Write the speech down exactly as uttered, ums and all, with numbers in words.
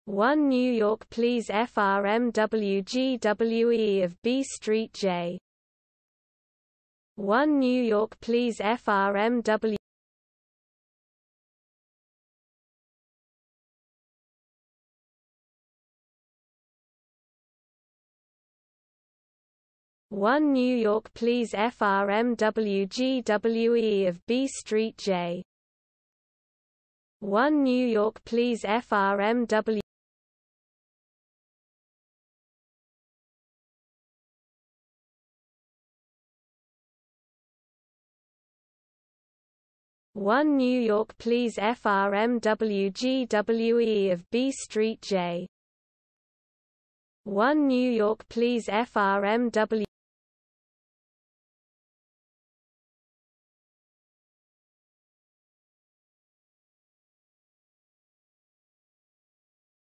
one New York Plz F R M W G W E of BSt J. one New York Plz F R M W one New York Plz F R M W G W E of BSt J. one New York Plz F R M W one New York Plz F R M W G W E of BSt J. one New York Plz F R M W